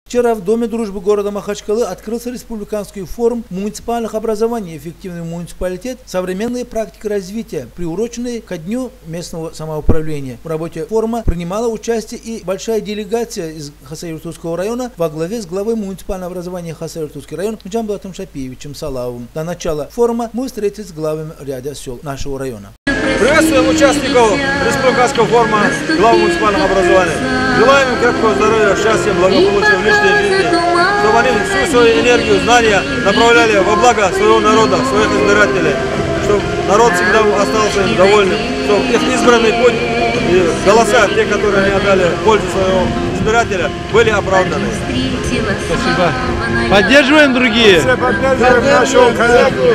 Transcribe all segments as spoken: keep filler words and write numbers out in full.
Вчера в Доме дружбы города Махачкалы открылся республиканский форум муниципальных образований «Эффективный муниципалитет. Современные практики развития», приуроченный ко дню местного самоуправления. В работе форума принимала участие и большая делегация из Хасавюртовского района во главе с главой муниципального образования Хасавюртовский район Джамбулатом Шапиевичем Салавовым. До начала форума мы встретились с главами ряда сел нашего района. Приветствуем участников республиканского форума глав муниципального образования. Желаем им крепкого здоровья, счастья, благополучия в личной жизни, чтобы они всю свою энергию, знания направляли во благо своего народа, своих избирателей, чтобы народ всегда остался им довольным, чтобы их избранный путь и голоса, те, которые они отдали в пользу своего избирателя, были оправданы. Спасибо. Поддерживаем другие. Поддерживаем нашего коллегу,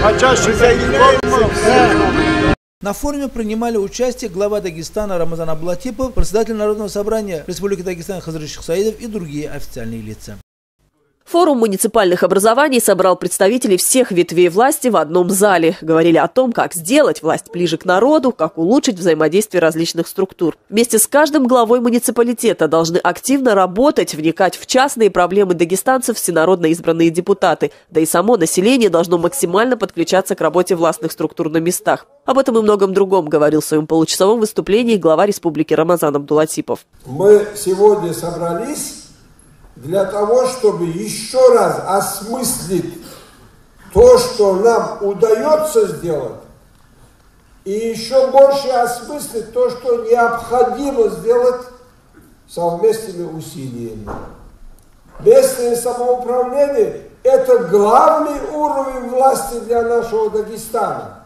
На форуме принимали участие глава Дагестана Рамазан Аблатипов, председатель Народного собрания Республики Дагестан Хазрат Шихсаидов и другие официальные лица. Форум муниципальных образований собрал представителей всех ветвей власти в одном зале. Говорили о том, как сделать власть ближе к народу, как улучшить взаимодействие различных структур. Вместе с каждым главой муниципалитета должны активно работать, вникать в частные проблемы дагестанцев всенародно избранные депутаты. Да и само население должно максимально подключаться к работе властных структур на местах. Об этом и многом другом говорил в своем получасовом выступлении глава республики Рамазан Абдулатипов. Мы сегодня собрались для того, чтобы еще раз осмыслить то, что нам удается сделать, и еще больше осмыслить то, что необходимо сделать совместными усилиями. Местное самоуправление – это главный уровень власти для нашего Дагестана.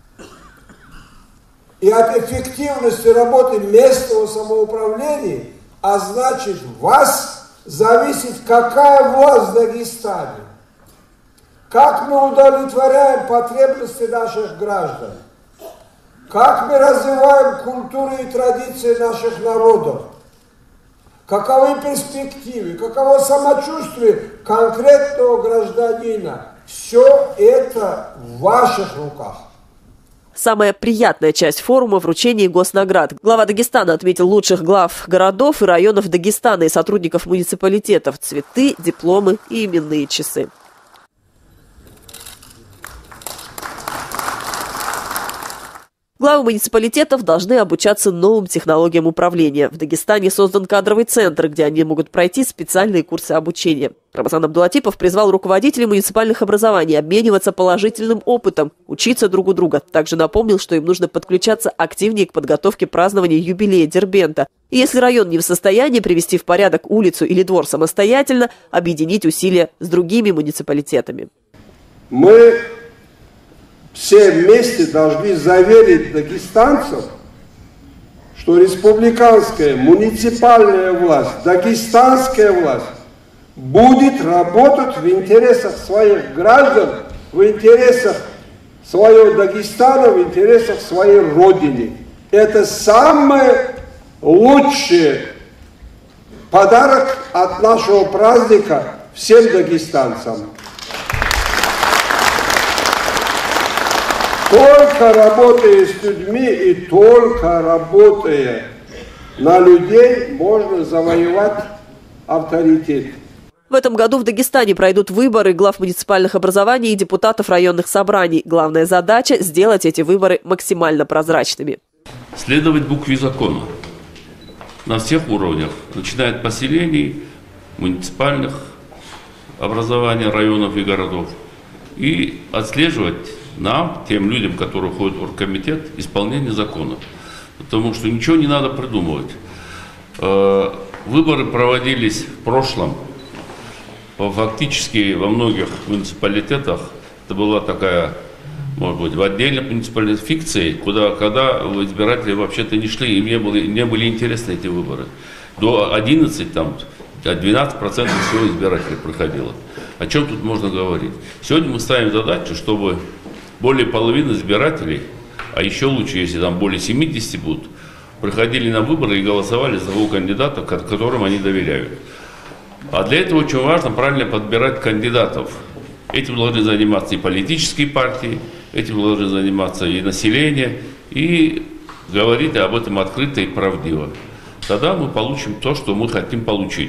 И от эффективности работы местного самоуправления, а значит вас, зависит, какая власть в Дагестане, как мы удовлетворяем потребности наших граждан, как мы развиваем культуру и традиции наших народов, каковы перспективы, каково самочувствие конкретного гражданина. Все это в ваших руках. Самая приятная часть форума – вручение госнаград. Глава Дагестана отметил лучших глав городов и районов Дагестана и сотрудников муниципалитетов, цветы, дипломы и именные часы. Главы муниципалитетов должны обучаться новым технологиям управления. В Дагестане создан кадровый центр, где они могут пройти специальные курсы обучения. Рамазан Абдулатипов призвал руководителей муниципальных образований обмениваться положительным опытом, учиться друг у друга. Также напомнил, что им нужно подключаться активнее к подготовке празднования юбилея Дербента. И если район не в состоянии привести в порядок улицу или двор самостоятельно, объединить усилия с другими муниципалитетами. Мы все вместе должны заверить дагестанцев, что республиканская, муниципальная власть, дагестанская власть будет работать в интересах своих граждан, в интересах своего Дагестана, в интересах своей родины. Это самый лучший подарок от нашего праздника всем дагестанцам. Только работая с людьми и только работая на людей можно завоевать авторитет. В этом году в Дагестане пройдут выборы глав муниципальных образований и депутатов районных собраний. Главная задача – сделать эти выборы максимально прозрачными. Следовать букве закона на всех уровнях, начиная от поселений, муниципальных образований, районов и городов, и отслеживать нам, тем людям, которые входят в оргкомитет, исполнение закона. Потому что ничего не надо придумывать. Выборы проводились в прошлом. Фактически во многих муниципалитетах это была такая, может быть, в отдельных муниципалитетах фикции, куда, когда избиратели вообще-то не шли, им не были, не были интересны эти выборы. До одиннадцати, там, двенадцати процентов всего избирателей проходило. О чем тут можно говорить? Сегодня мы ставим задачу, чтобы более половины избирателей, а еще лучше, если там более семидесяти будут, приходили на выборы и голосовали за того кандидата, которым они доверяют. А для этого очень важно правильно подбирать кандидатов. Этим должны заниматься и политические партии, этим должны заниматься и население, и говорить об этом открыто и правдиво. Тогда мы получим то, что мы хотим получить.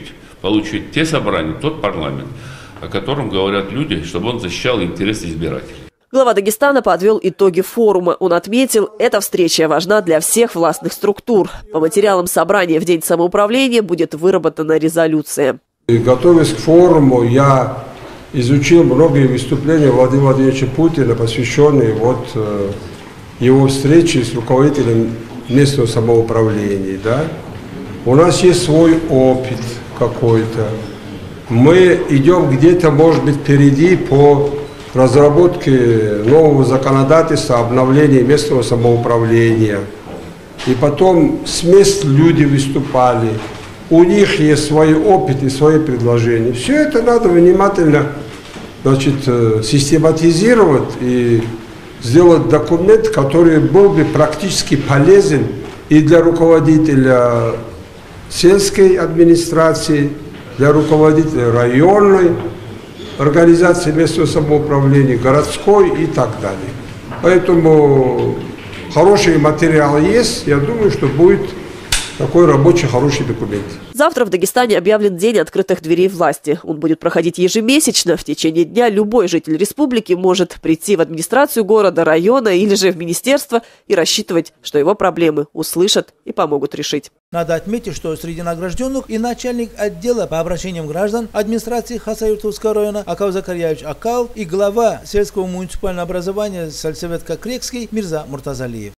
получить те собрания, тот парламент, о котором говорят люди, чтобы он защищал интересы избирателей. Глава Дагестана подвел итоги форума. Он отметил, эта встреча важна для всех властных структур. По материалам собрания в День самоуправления будет выработана резолюция. И готовясь к форуму, я изучил многие выступления Владимира Владимировича Путина, посвященные вот, э, его встрече с руководителем местного самоуправления. Да? У нас есть свой опыт какой-то. Мы идем где-то, может быть, впереди по разработке нового законодательства, обновления местного самоуправления. И потом с мест люди выступали. У них есть свой опыт и свои предложения. Все это надо внимательно, значит, систематизировать и сделать документ, который был бы практически полезен и для руководителя сельской администрации, для руководителя районной организации местного самоуправления, городской и так далее. Поэтому хороший материал есть, я думаю, что будет такой рабочий, хороший документ. Завтра в Дагестане объявлен День открытых дверей власти. Он будет проходить ежемесячно. В течение дня любой житель республики может прийти в администрацию города, района или же в министерство и рассчитывать, что его проблемы услышат и помогут решить. Надо отметить, что среди награжденных и начальник отдела по обращениям граждан администрации Хасавюртовского района Акау Закарьевич Акал и глава сельского муниципального образования Сальсовет Крекский Мирза Муртазалиев.